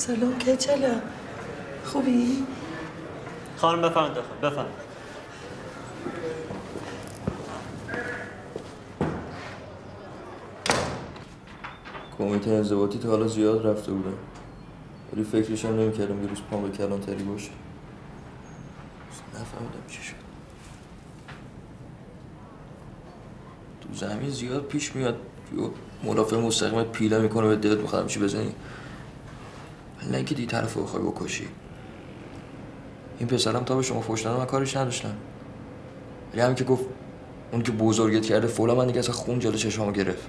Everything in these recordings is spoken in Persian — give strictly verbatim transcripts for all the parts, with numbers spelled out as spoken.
سلام کچلم. خوبی؟ خانم بفرمایید داخل. بفرمایید. کمیته انضباطی تا حالا زیاد رفته بودم، ولی فکرش هم نمی‌کردم یه روز پام به کلانتری باشه. نفهمیدم چی شد. تو زمین زیاد پیش میاد یه مدافع مستقیمت پیله میکنه به دلت میخواد میشه بزنی، ولی نه اینکه دی طرف رو بخوای بکشی. این پسرم تا به شما فحش نداد من کارش نداشتم، ولی همین که گفت اون که بزرگت کرده فولا، من دیگه اصلا خون جلو چشمامو گرفت.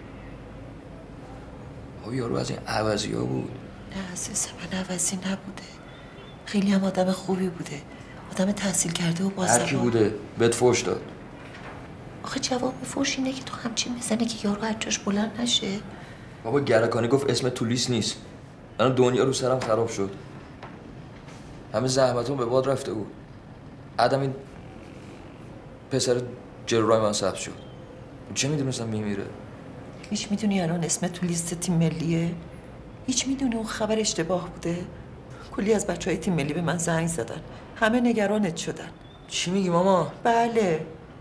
آب یارو از این عوضی ها بود. نه عزیز من عوضی نبوده، خیلی هم آدم خوبی بوده، آدم تحصیل کرده و باسواد. هر کی بوده بهت فحش داد. آخه جواب فحش اینه که تو همچین میزنه که یارو از جاش بلند نشه. بابا گرکانی گفت اسم تو لیست نیست. الان دنیا رو سرم خراب شد، همه زحمتون به باد رفته بود. عدم این پسر جلوی من ثبت شد، چه میدونستم میمیره. هیچ میدونی الان اسم تو لیست تیم ملیه؟ هیچ میدونی اون خبر اشتباه بوده؟ کلی از بچه های تیم ملی به من زنگ زدن، همه نگرانت شدن. چی میگی ماما؟ بله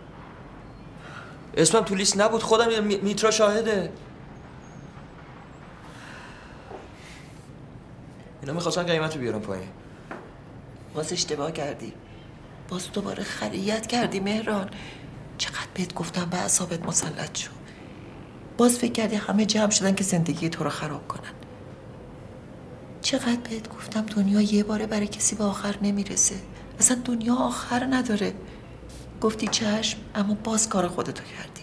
اسمم تو لیست نبود، خودم میترا شاهده. اینا میخواستن قیمت رو بیارن پایین. باز اشتباه کردی، باز دوباره خریت کردی مهران. چقدر بهت گفتم به اعصابت مسلط شو. باز فکر کردی همه جمع شدن که زندگی تو رو خراب کنن. چقدر بهت گفتم دنیا یه باره برای کسی به آخر نمیرسه، اصلا دنیا آخر نداره. گفتی چشم، اما باز کار خودتو کردی.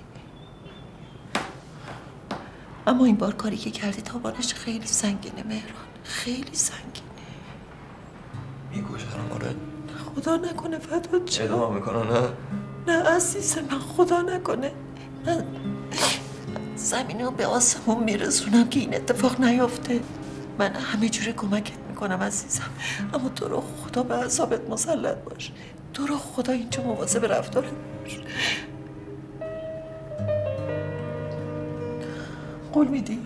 اما این بار کاری که کردی تاوانش خیلی سنگینه مهران، خیلی سنگینه. میکشن آره؟ خدا نکنه فدات شم. ادامه میکنن نه؟ نه عزیز من خدا نکنه. من زمین رو به آسمون میرسونم که این اتفاق نیفته. من همه جوره کمکت میکنم عزیزم، اما تو رو خدا به اعصابت مسلط باش. تو رو خدا اینجا مواظب رفتارت باش. قول میدی؟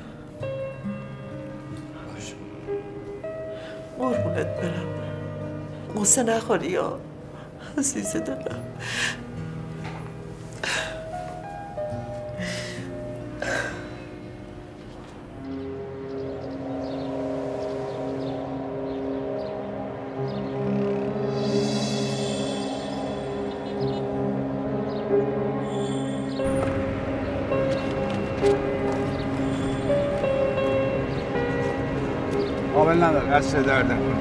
باش. قربونت برم، قصه نخوری یا عزیز دلم. قابل نداره قصد درد نکنه.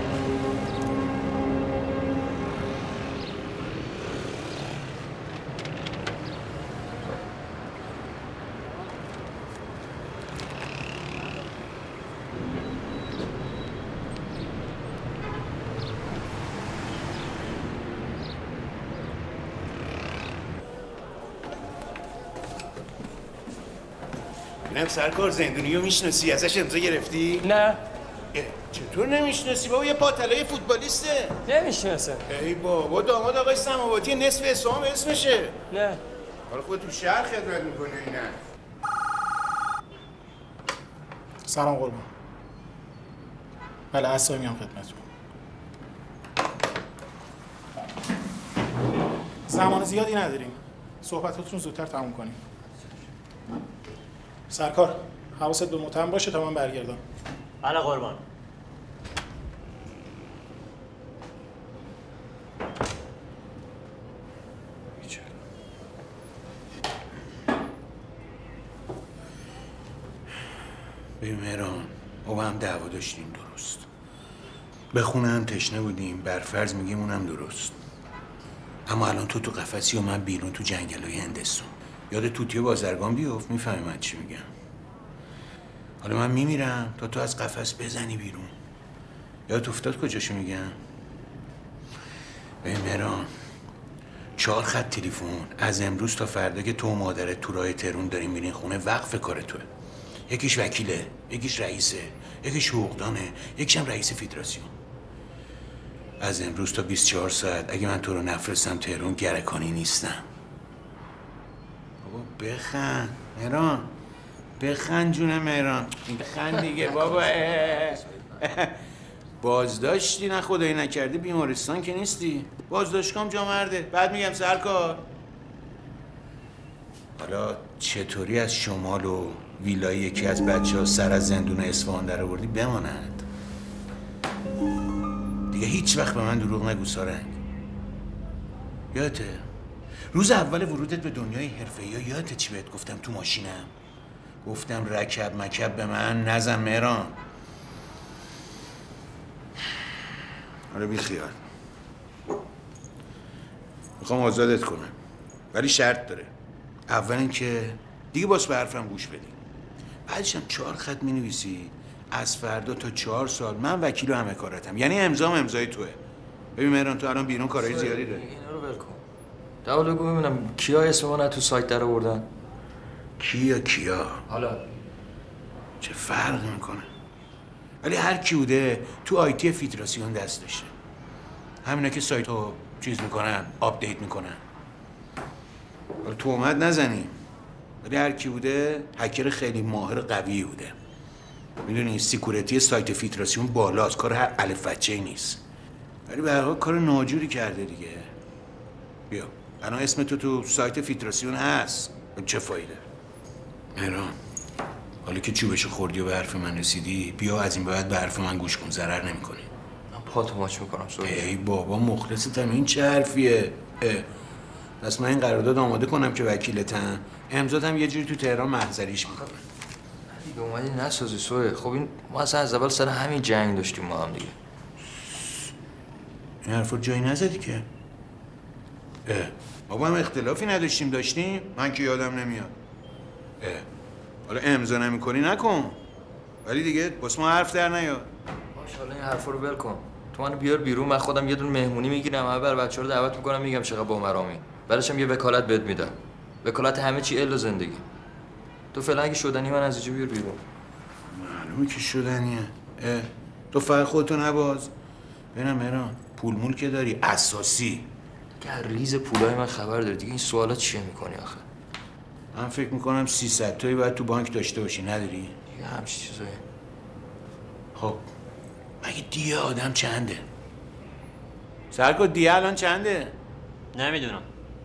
اینم سرکار زندونیو میشناسی؟ ازش امضا گرفتی؟ نه. چطور نمیشناسی بابا؟ یه پاتلای فوتبالیسته. نمیشناسه. ای بابا داماد آقای سماواتی نصف اسفهان اسمشه. نه. حالا خود تو شهر خدمت میکنه اینا. سلام قربان. بله عصایی میام خدمتتون. زمان زیادی نداریم، صحبتاتون زودتر تموم کنیم. سرکار حواست به متهم باشه تا من برگردم. بله قربان. ببین مهران، ما با هم دعوا داشتیم درست، به خونه هم تشنه بودیم، برفرض میگیم اونم درست. اما الان تو تو قفسی و من بیرون تو جنگلای هندستون. یاد توتی بازرگان بیفت، میفهمی من چی میگم. حالا من میمیرم تا تو از قفس بزنی بیرون. یاد افتاد کجاشو میگم؟ ببین مهران، چهار خط تلفن از امروز تا فردا که تو و مادرت تو راه ترون دارین میرین خونه وقف کار توه. یکیش وکیله، یکیش رئیسه، یکیش حقوقدانه، یکیش هم رئیس فدراسیون. از امروز تا بیست و چهار ساعت اگه من تو رو نفرستم تهران گرکانی نیستم. بابا بخند مهران، بخند جون مهران، بخند دیگه بابا. بازداشتی نه خدایی نکرده بیمارستان که نیستی. بازداشتگاه جا مرده. بعد میگم سرکار. حالا چطوری از شمال و ویلای یکی از بچه ها سر از زندون اصفهان در آوردی بماند. دیگه هیچ وقت به من دروغ نگو سارنگ. یادته روز اول ورودت به دنیای حرفه‌ای ها یادته چی بهت گفتم تو ماشینم؟ گفتم رکب مکب به من نزن مهران. آره بی خیال. میخوام آزادت کنم ولی شرط داره. اول اینکه دیگه باز به حرفم گوش بدی. بعدش هم چهار خط مینویسی از فردا تا چهار سال من وکیل و همه کارتم. یعنی امضام امضای توه. ببین مهران تو الان بیرون کارهای زیادی داری. اینا رو ول کن. داول بگو ببینم کیا اسم ما تو سایت در آوردن؟ کیا کیا؟ حالا چه فرق میکنه؟ ولی هر کی بوده تو آیتی فیدراسیون دست داشته. همینا که سایت رو چیز میکنن، آپدیت میکنن. ولی تو اومد نزنیم. ولی هر کی بوده هکر خیلی ماهر قوی بوده. میدونی سکیوریتی سایت فیدراسیون بالاست، کار هر الف بچه‌ای نیست. ولی به هر حال کار ناجوری کرده دیگه. بیا الان اسم تو تو سایت فیدراسیون هست. چه فایده؟ مهران حالا که چوبشو خوردی و به حرف من رسیدی بیا از این به بعد به حرف من گوش کن. ضرر نمی‌کنی. من پاتو ماچ میکنم سوری. ای بابا مخلصتم. این چه حرفیه؟ پس من این قرارداد آماده کنم که وکیلتم. امضاتم یه جوری تو تهران محضریش میکنم. دیگه اومدی نسازی سوی. خب این ما اصلا از اول سر همین جنگ داشتیم ما هم دیگه. این حرفا جایی نزدی که. اه بابا هم اختلافی نداشتیم داشتیم. من که یادم نمیاد. اه حالا امضا نمی‌کنی نکن. ولی دیگه واسه ما حرف در نیار. ماشاءالله این حرفا رو ول کن. تو منو بیار بیرون من خودم یه دونه مهمونی میگیرم اول بچه‌ها رو دعوت میکنم میگم چقدر با مرامی. بعدش هم یه وکالت بهت میدم. وکالت همه چی الا زندگی. تو فعلا اگه شدنی من از اینجا بیار بیرون. معلومه که شدنیه. اه تو فقط خودتو نباز. ببینم مهران پول مول که داری اساسی. که ریز پولای من خبر داری دیگه این سوالا چیه میکنی آخه؟ من فکر میکنم سیصد تایی باید تو بانک داشته باشی نداری؟ دیگه همچین چیزایی. خب مگه دیه آدم چنده؟ سرکو دیه الان چنده؟ نمیدونم.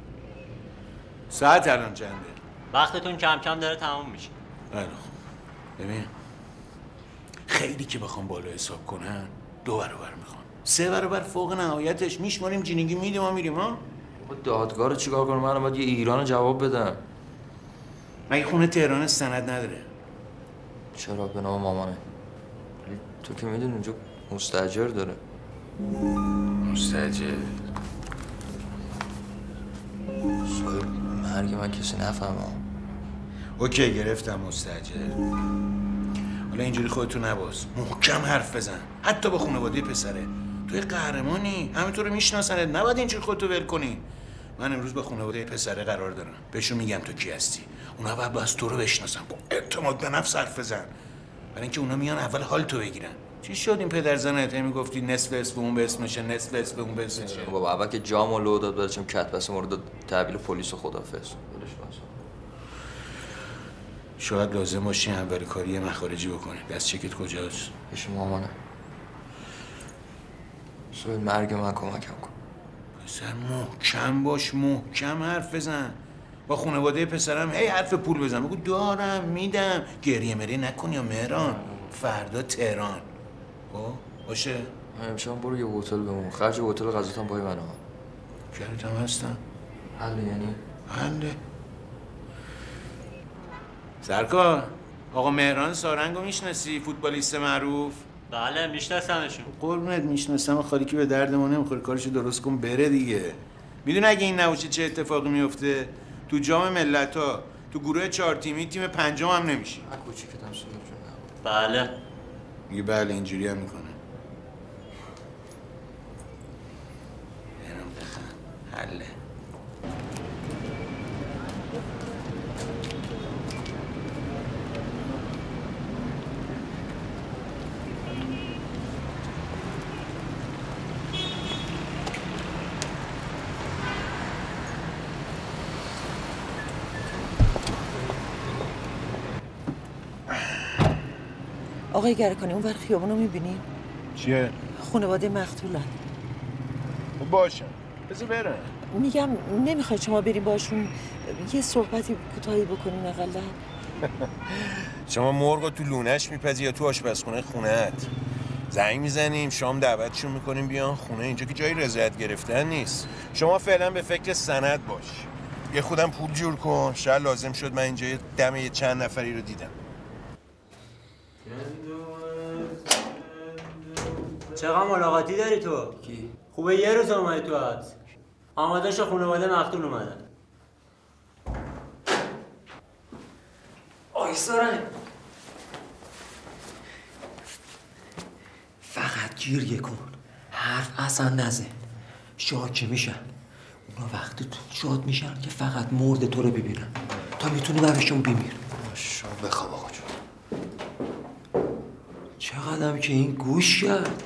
ساعت الان چنده؟ وقتتون کم کم داره تموم میشه. خیلی خوب. ببین خیلی که بخوام بالا حساب کنن دو برابر میخوان. سه برابر فوق نهایتش میشماریم جینگی میدیم و میریم ها؟ دادگاه رو چیکار کنم من باید یه ایران جواب بدم. مگه خونه تهران سند نداره؟ چرا به نام مامانه. تو که میدونی اونجا مستاجر داره. مستاجر سوال مرگ من کسی نفهمم. اوکی گرفتم مستاجر. حالا اینجوری خودتو نباز. محکم حرف بزن. حتی با خانواده پسره. توی قهرمانی همه تو رو میشناسن. نباید اینجوری خودتو ول کنی. من امروز با خانواده پسره قرار دارم. بهشون میگم تو کی هستی. اونا باید باز تو رو بشناسن. با اعتماد به نفس حرف بزن. برای اینکه اونا میان اول حال تو بگیرن. چی شد این پدر زنت میگفتی نصف اسم اون به اسمشه نصف اسم اون به اسمشه؟ بابا اول که جامو لو داد بعدش هم کت بس مورد تحویل پلیس و خدافظ. ولش کن. شاید لازم باشه اول کاری مخارجی بکنی. دست چکت کجاست؟ پیش مامانه. سوال مرگ من کمکم کن. پسر محکم باش. محکم حرف بزن. با خانواده پسرم هی حرف پول بزن. بگو دارم میدم. گریه مریه نکن یا مهران. فردا تهران. خب باشه؟ امشب برو یه هتل بمون. خرج هتل غذاتم پای منه. کارتم هستم. حله یعنی؟ حله. سرکار آقا مهران سارنگو میشناسی؟ فوتبالیست معروف. بله میشناسمشون. قربونت میشناسم. خالی که به درد ما نمیخوره. کارشو درست کن بره دیگه. میدونی اگه این نباشه چه اتفاقی میفته؟ تو جام ملت‌ها تو گروه چهار تیمی تیم پنجم هم نمیشی. من کوچیکتم سوال جون. بله. میگه بله اینجوری هم میکنه. برم بخن. حله. آقای گرکانی اون ور خیابون رو میبینیم؟ چیه؟ خانواده مقتولن. باشه بذار برم. میگم نمیخواید شما بریم باشون یه صحبتی کوتاهی بکنین اقلا؟ شما مرغ تو لونش میپزی یا تو آشپزخونه خونه‌ات؟ زنگ میزنیم شام دعوتشون میکنیم بیان خونه. اینجا که جای رضایت گرفتن نیست. شما فعلا به فکر سند باش. یه خودم پول جور کن. شاید لازم شد من اینجا دم یه چند نفری رو دیدم. چقدر ملاقاتی داری تو؟ کی؟ خوبه یه روز اومدی تو عکس. آماده شو خانواده مقتول اومدن. آی سارنگ فقط گریه کن، حرف اصلا نزن. شاد که میشن اونا وقتی تو شاد میشن که فقط مرد تو رو ببینن تا میتونی برشون بمیر. شما بخواب آقا جون. چقدرم که این گوش کرد.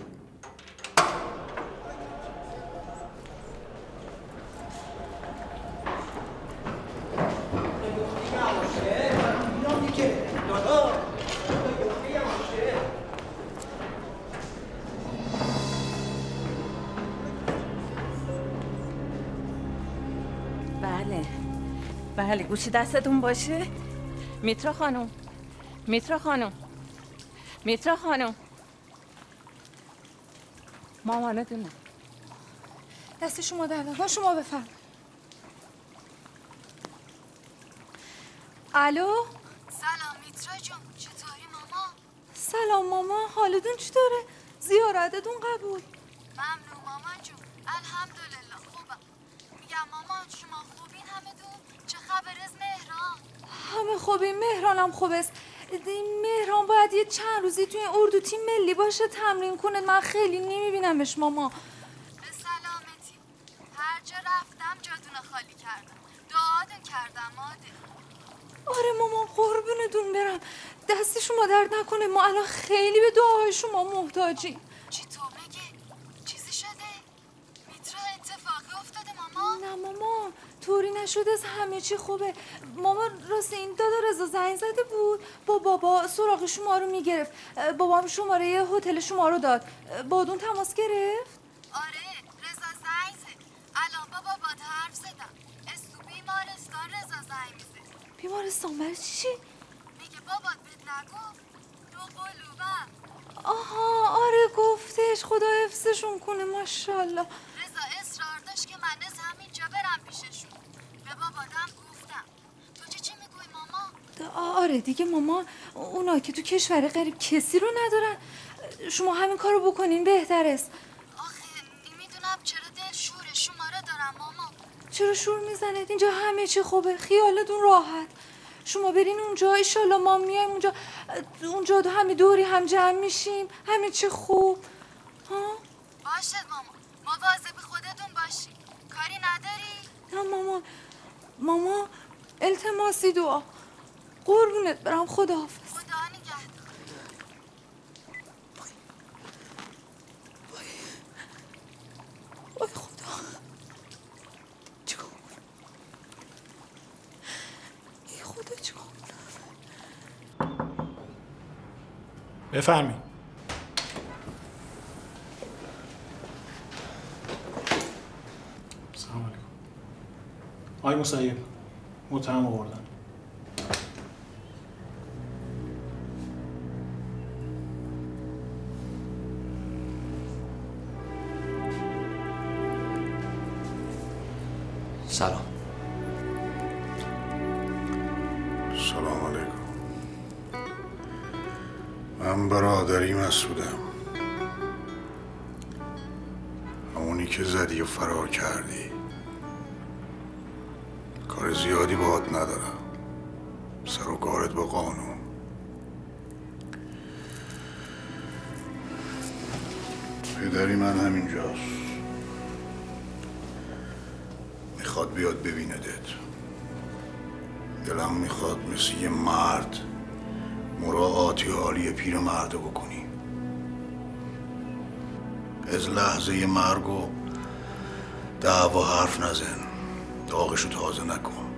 بله بله گوشی دستتون باشه. میترا خانم میترا خانم میترا خانم مامانتونه. دست شما در نکنه. شما بفرم. الو سلام میترا جون، چطوری ماما؟ سلام ماما، حالتون چطوره؟ زیارتتون قبول. ممنون مامان جون، الحمدلله خوبم. میگم مامان شما خوبین همتون؟ چه خبر از مهران؟ همه خوبی. مهرانم خوب است. مهران باید یه چند روزی توی اردو تیم ملی باشه تمرین کنه. من خیلی نمیبینمش ماما. به سلامتی. هر جا رفتم جاتون خالی کردم. دعاتون کردم ماده. آره ماما قربونتون برم. دست شما درد نکنه. ما الان خیلی به دعاهای شما محتاجیم. چطور میگه؟ چیزی شده؟ میترا اتفاقی افتاده ماما؟ نه ماما طوری نشده. از همه چی خوبه. ماما راست این دادا رضا زنگ زده بود با بابا سراغ شما رو میگرفت. بابام شماره هتل شما رو داد. بادون تماس گرفت؟ آره رضا زنگ زد. الان با بابا حرف زدم. از تو بیمارستان رضا زنگ میزد. بیمارستان برای چی؟ میگه بابات بهت نگفت؟ دو قلوبم. آها آره گفتش. خدا حفظشون کنه. ماشاءالله. رضا اصرار داشت که من از همینجا برم پیششون. به باباتم گفتم. تو چه چی میگوی ماما؟ آره دیگه ماما اونا که تو کشور غریب کسی رو ندارن. شما همین کارو بکنین بهتر است. آخه نمیدونم چرا دل شور شما رو دارم ماما. چرا شور میزنید؟ اینجا همه چی خوبه. خیالتون راحت. شما برین اونجا ایشالله ما میایم اونجا. اونجا دو همه دوری هم جمع میشیم. همه چی خوب. ها؟ باشه ماما. مواظب خودتون باشی. کاری نداری؟ نه ماما. ماما التماسی دعا. قربونت برم. خداحافظ. خدا نگهدار. وای خدا. چیکار کنم؟ ای خدا چیکار کنم؟ بفرمایید. سلام علیکم. آقای مسیب متهم آوردن. سلام. سلام علیکم. من برادری مسعودم، همونی که زدی و فرار کردی. کار زیادی باهات ندارم، سر و کارت با قانون. پدری من همینجاست، میخواد بیاد ببیندت. دلم میخواد مثل یه مرد مراعاتی حالی پیر مرده بکنی. از لحظه مرگ و دعوا حرف نزن، داغشو تازه نکن.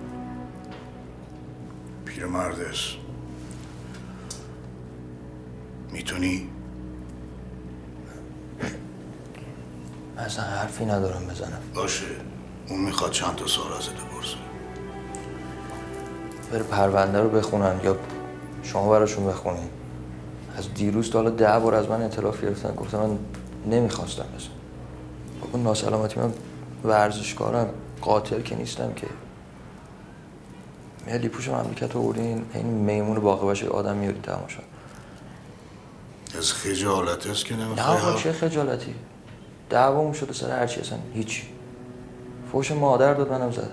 پیر مردس میتونی؟ اصلا حرفی ندارم بزنم. باشه، اون میخواد چند تا سوال ازت بپرسه. بره پرونده رو بخونن یا شما براشون بخونین. از دیروز تا حالا ده بار از من اطلاع گرفتن، گفتم من نمیخواستم بزن. بابا ناسلامتی، من ورزشکارم، قاتل که نیستم که. ملی پوش مملکت رو بردین، این میمون باقی باشه آدم میارین تماشا. از خجالت است که نمیخوای؟ نه آقا چه خجالتی؟ دعوامون شده سر هرچی، اصلا هیچی. فوش مادر داد منم زدم.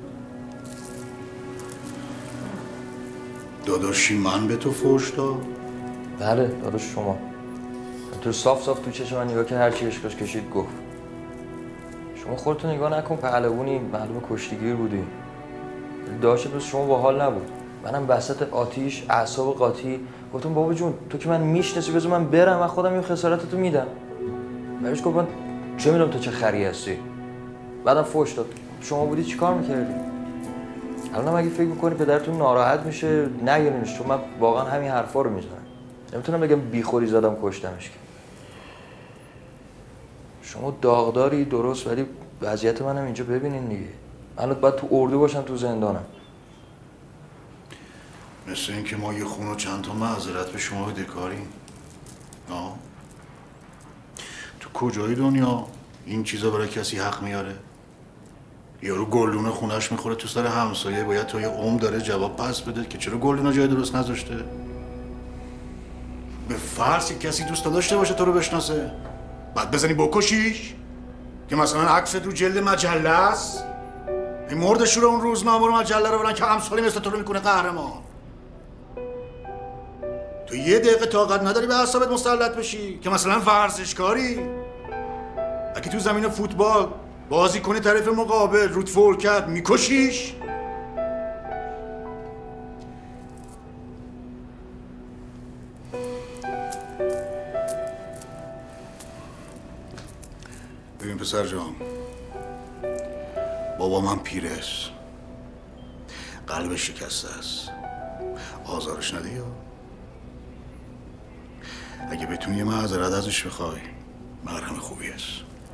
داداشی من به تو فوش داد؟ بله داداش شما. تو صاف صاف تو چشم من نگاه که هرچی عشقش کشید گفت. شما خودتو نگاه نکن، پهلوونی، معلومه کشتیگیر بودی. داشت دوست شما با حال نبود. منم وسط آتیش، اعصاب قاطی، گفتم بابا جون تو که من میشناسی بذار من برم، من خودم این خسارتتو میدم. برش گفت من چه میدونم تو چه خری هستی. بعدم فوش داد. شما بودی چیکار میکردی؟ الان اگه فکر میکنی پدرتون ناراحت میشه نگیرینش، چون من واقعا همین حرفا رو میزنم. نمیتونم بگم بیخوری زدم کشتمش که. شما داغداری درست، ولی وضعیت منم اینجا ببینین دیگه. من باید تو اردو باشم تو زندانم. مثل اینکه ما یه خون و چند تا معذرت به شما بدهکاریم. آه تو کجای دنیا این چیزا برای کسی حق میاره؟ یارو گلدون خونش میخوره تو سر همسایه، باید تا یه عمر داره جواب پس بده که چرا گلدون جای درست نذاشته. به فرض کسی دوست داشته باشه تو رو بشناسه، بعد بزنی بکشیش که مثلا عکست رو جلد مجله است. این مردش رو اون روزنامه رو مجله رو برن که امثالی مثل تو رو میکنه قهرمان. تو یه دقیقه طاقت نداری به اعصابت مسلط بشی که مثلا ورزشکاری. اگه تو زمین فوتبال بازی کنی طرف مقابل رود فول کرد میکشیش. ببین پسر جان، بابا من پیره است، قلبش شکسته است، آزارش ندی یا؟ اگه بتونی یه معذرت ازش بخوای مرهم خوبی است.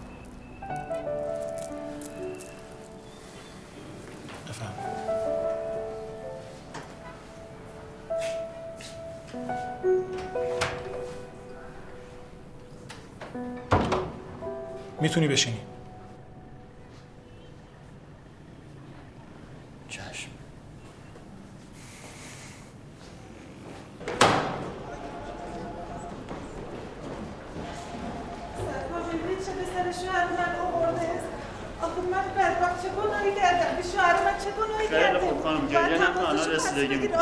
بفهم. میتونی بشینی. چشم. خیلی خوب خانم، گریه نکن، الان رسیدگی میکنم.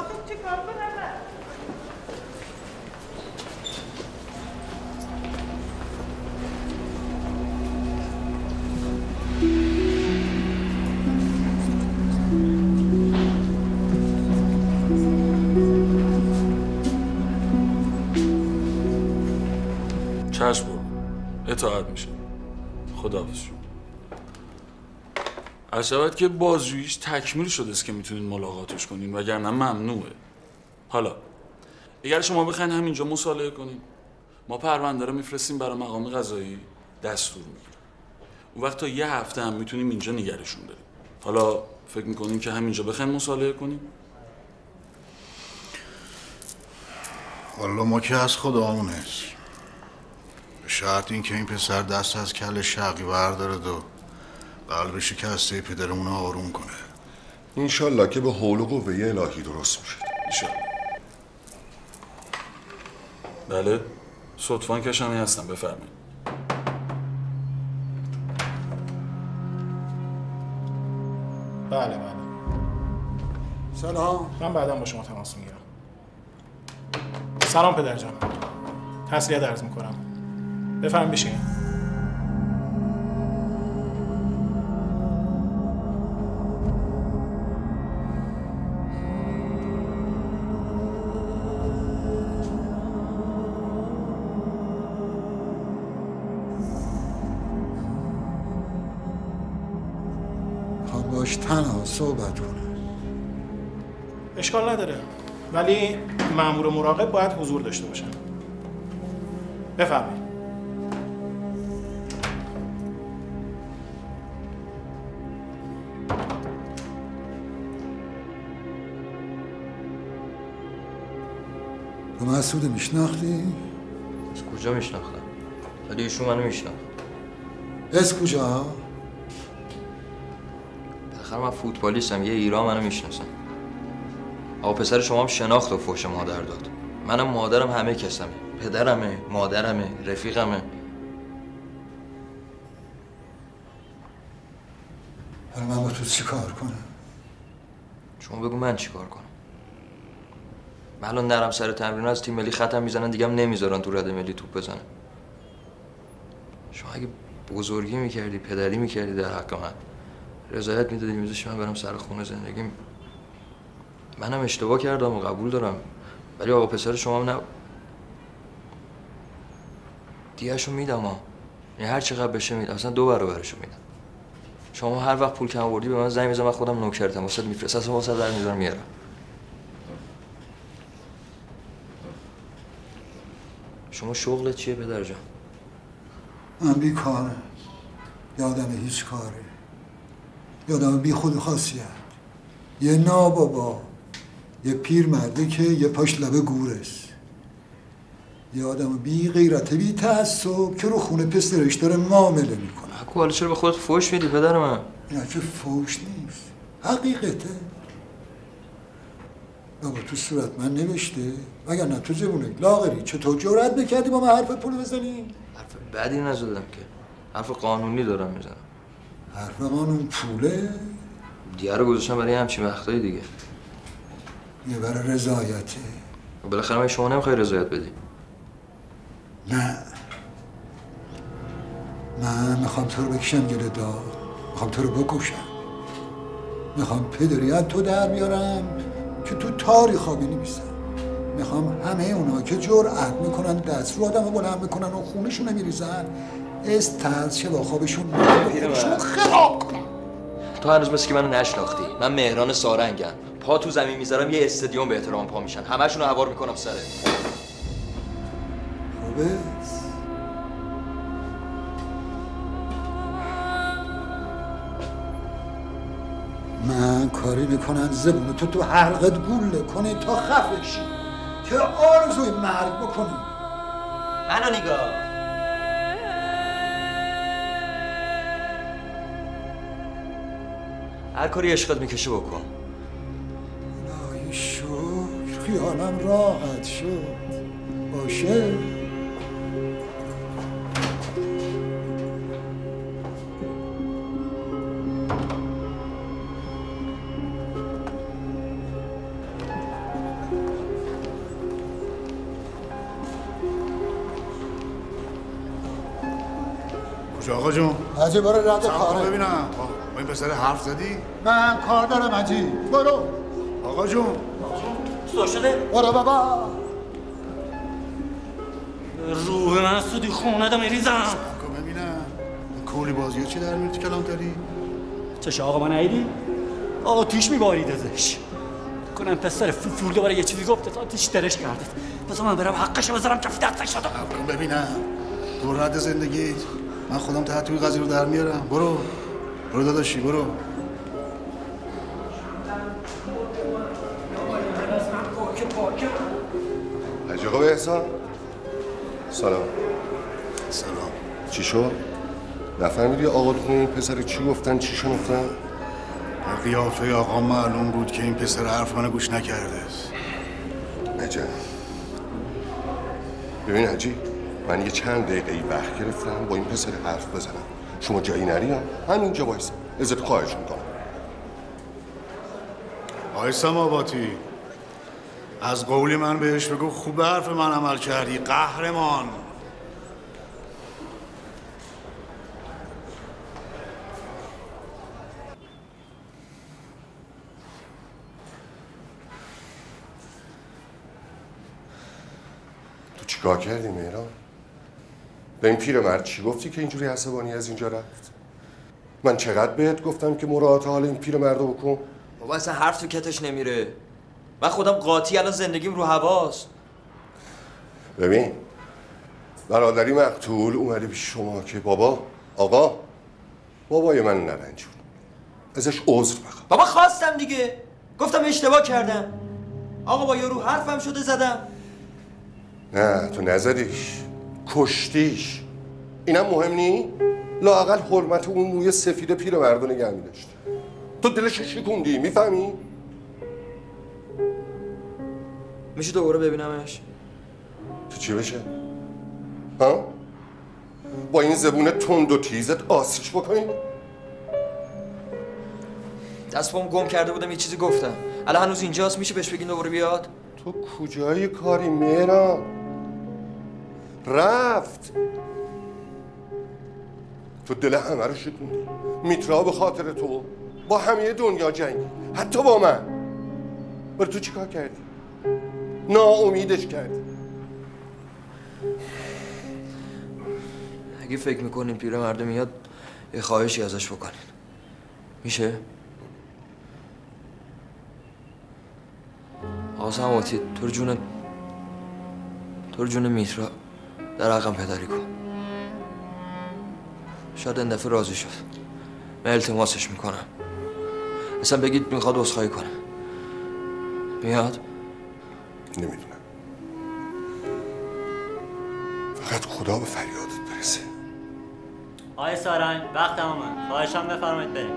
چشم برو، اطاعت میشه. خداحافظ شو. عشبت که بازجوییش تکمیل شده است که میتونین ملاقاتش کنین، وگرنه ممنوعه. حالا اگر شما بخواین همینجا مصالحه کنین، ما پرونده رو میفرستیم برای مقام قضایی، دستور میگیره. اون وقت تا یه هفته هم میتونیم اینجا نگرشون داریم. حالا فکر میکنین که همینجا بخواین مصالحه کنیم؟ والا ما که از خدامون است، به شرط این که این پسر دست از کل شقی بردارد و قلب شکسته پدرمون رو آروم کنه. انشالله که به حول و قوه الهی درست میشه. انشالله. بله، صدفان کشمی هستم، بفرمایید. بله بله. سلام. من بعدا با شما تماس میگیرم. سلام پدر جان. تسلیت عرض میکنم. بفرم بشین. باش تنها صحبت کنه. اشکال نداره، ولی مأمور و مراقب باید حضور داشته باشن. بفرمایید. تو مسعود میشناختی؟ از کجا میشناختم؟ ولی ایشون منو میشناخت. از کجا؟ بالاخره من فوتبالیستم، یه ایران منو میشناسن. آقا پسر شما هم شناخت و فحش مادر داد. منم مادرم همه کسمه. پدرمه، مادرمه، رفیقمه. حالا من با تو چی کار کنم؟ شما بگو من چی کار کنم؟ من الان نرم سر تمرین از تیم ملی خطم میزنن، دیگه هم نمیذارن تو رده ملی توپ بزنه. شما اگه بزرگی میکردی، پدری میکردی در حق من، رضایت میدادی میذاشتی من برم سر خونه زندگیم. منم اشتباه کردم و قبول دارم، ولی آقا پسر شما هم نه دیگه‌شو میدم ها. یعنی هر چقدر بشه میدم، اصلا دو برابرشو میدم. شما هر وقت پول کم آوردی به من زنگ میزنم، من خودم نوکرتم واسه میفرستم، اصلا واسه در میذارم میارم. شما شغلت چیه پدر جان؟ من بیکارم. یادم هیچ کاره. یادم بی خود خاصیت. یه نابابا. یه پیر مرده که یه پاش لبه گورست. یه آدم بی غیرت بی تعصب که رو خونه پسرش داره معامله میکنه. حکو حالا چرا به خودت فوش میدی پدر من؟ اینا که فوش نیست. حقیقته. بابا تو صورت من نوشته مگر نه تو زبونه لاغری چطور جرأت بکردی با من حرف پول بزنی؟ حرف بدی نزدم که، حرف قانونی دارم میزنم. حرف قانون پوله؟ دیگه رو گذاشتم برای همچین وقتایی دیگه. یه برای رضایته. بالاخره من شما نمیخوای رضایت بدی. نه من میخوام تو رو بکشم گله دار، میخوام تو رو بکشم، میخوام پدریت تو در بیارم که تو تاریخ ها بنویسن. میخوام همه اونا که جرأت میکنن دست رو آدم رو بلند میکنن و خونشون رو میریزن استرس شه با خوابشون میریزن خراب کنن. تو هنوز مثل که منو نشناختی. من مهران سارنگم. پا تو زمین میذارم یه استادیوم به احترام پا میشن، همشون رو هوار میکنم سره. خوبه؟ من کاری میکنم زبون تو تو حلقت گوله کنی تا خفه شی که آرزوی مرگ بکنی. منو نگاه. هر کاری عشقت میکشه بکن. الهی شکر خیالم راحت شد. باشه کجا آقا جون؟ حاجی برو رد کاره. ببینم با این پسر حرف زدی؟ من کار دارم حاجی. برو آقا جون. سو شده؟ برو بابا. روح من سودی خونه دا میریزم. کن ببینم کولی بازی چی در میرتی کلانتری؟ چشه آقا من عیدی؟ آتیش میبارید ازش. کنم پسر فول دوباره یه چیزی گفت آتیش درش کرده. بذار من برم حقشو بذارم کف دستش شده. کن ببینم تو رد زندگی من خودم تحت توی قضیه رو در میارم. برو برو داداشی برو. حاجی آقا احسان سلام. سلام. چی شد؟ نفهمیدی آقا تو این پسر چی گفتن چی شنفتن؟ در قیافه آقا معلوم بود که این پسر حرف منو گوش نکرده. نجم ببین حاجی من یه چند دقیقه ای وقت گرفتم با این پسر حرف بزنم. شما جایی نریم همینجا وایسا ازت خواهش میکنم. آقای سماواتی از قولی من بهش بگو خوب حرف من عمل کردی قهرمان. تو چیکار کردی مهران؟ به این پیرمرد چی گفتی که اینجوری عصبانی از اینجا رفت؟ من چقدر بهت گفتم که مراعات حال این پیرمرد رو بکن؟ بابا اصلا حرف تو کتش نمیره. من خودم قاطی الان زندگیم رو هواست. ببین برادری مقتول اومده پیش شما که بابا آقا بابای من نرنجون ازش عذر بخوام. بابا خواستم دیگه، گفتم اشتباه کردم. آقا با یارو حرفم شده زدم. نه تو نزدیش، کشتیش. اینم مهم نی؟ لااقل حرمت اون موی سفید پیرمردو نگه می‌داشت. تو دلش شکوندی، میفهمی؟ میشه دوباره ببینمش؟ تو چی بشه؟ ها؟ با این زبون تند و تیزت آسیش بکنی؟ دست پام گم کرده بودم یه چیزی گفتم. الان هنوز اینجاست، میشه بهش بگین دوباره بیاد؟ تو کجای کاری مهران؟ رفت. تو دل همه رو شکوندی. میترا به خاطر تو با همه دنیا جنگی، حتی با من. برای تو چیکار کردی؟ ناامیدش کردی. اگه فکر میکنین پیرمرد میاد یه خواهشی ازش بکنین میشه؟ آقا سماواتی تو رو جون تو رو جون میترا در حقم پدری کن. شاید این دفعه راضی شد. من التماسش میکنم اصلا بگید میخواد عذرخواهی کنه. میاد؟ نمیدونم، فقط خدا به فریادت برسه. آقای سارنگ وقت تمامه، خواهشام بفرمایید بریم.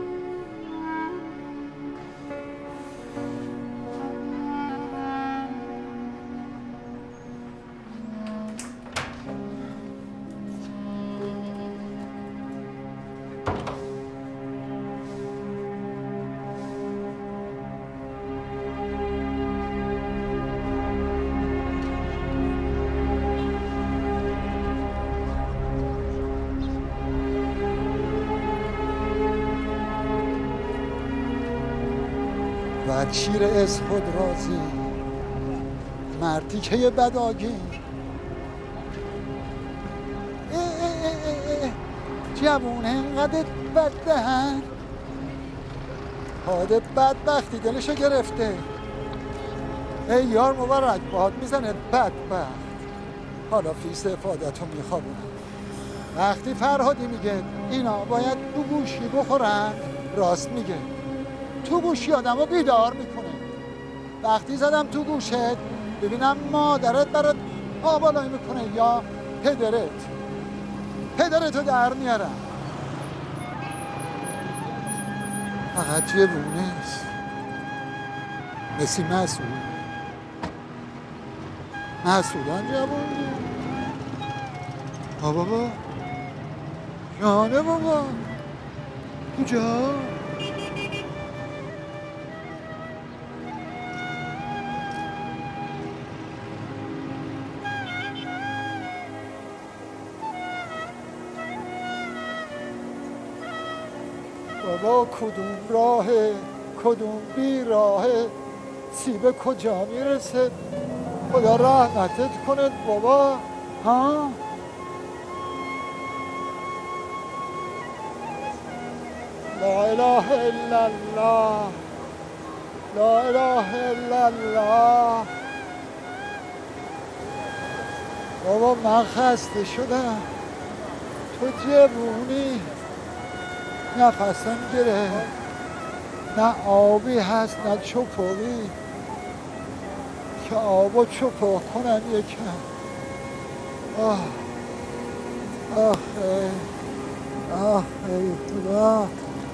وکشیر از خود راضی مردی که یه بداگی جوونه اینقدر بد دهن حاده بدبختی دلشو گرفته. ای یار مبارک باد میزنه بدبخت. حالا فی استفادتو میخوابونه. وقتی فرهادی میگه اینا باید دو گوشی بخورن راست میگه. تو گوشی آدم رو بیدار میکنه. وقتی زدم تو گوشت ببینم مادرت برات آبالایی میکنه یا پدرت پدرتو در میارم. فقط جوونست مثل مسئول مسئولان جوونی. آ بابا جانه بابا کجا؟ بابا کدوم راهه کدوم بی راهه سیب کجا میرسه؟ خدا رحمتت کنه بابا. ها لا اله الا الله لا اله الا الله. بابا من خسته شدم. تو جوونی نفسم گره. نه آبی هست نه چپاوی که آبا چپا کنم یکم. آه آه ای آه ای خدا.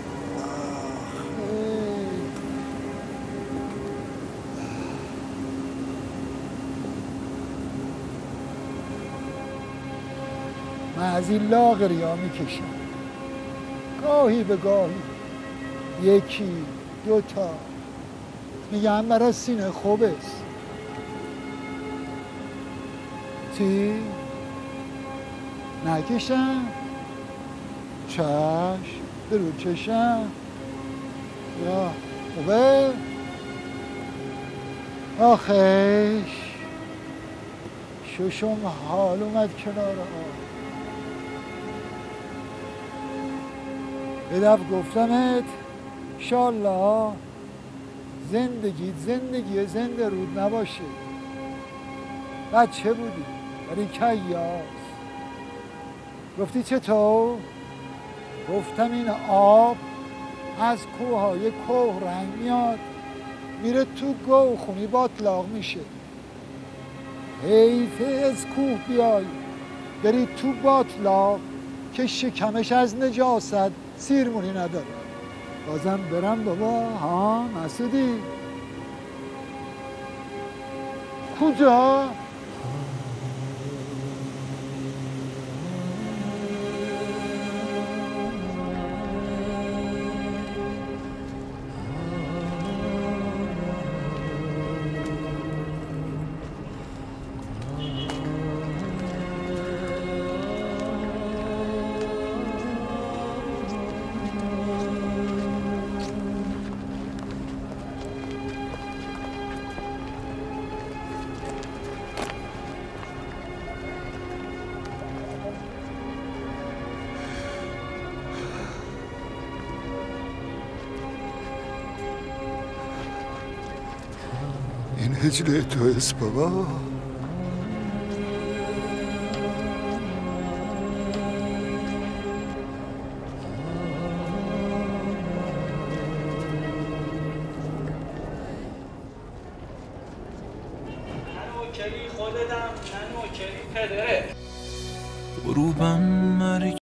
من از این لاغری ها میکشم گاهی به گاهی یکی دوتا میگم برای سینه خوب است. تی نکشم چشم برو چشم یا خوبه آخیش ششم حال اومد کنار آب. بدف گفتمت انشالله زندگیت زندگی زنده رود نباشه. بچه بودی ولی کیاس. گفتی چطور؟ گفتم این آب از کوههای کوه رنگ میاد میره تو گوه خونی باطلاق میشه. حیف از کوه بیای بری تو باطلاق که شکمش از نجاست سیرمونی نداره. بازم برم بابا. ها مسعودی کجا؟ این هجله تو است بابا. خودتم نه نوکری پدره. غروبم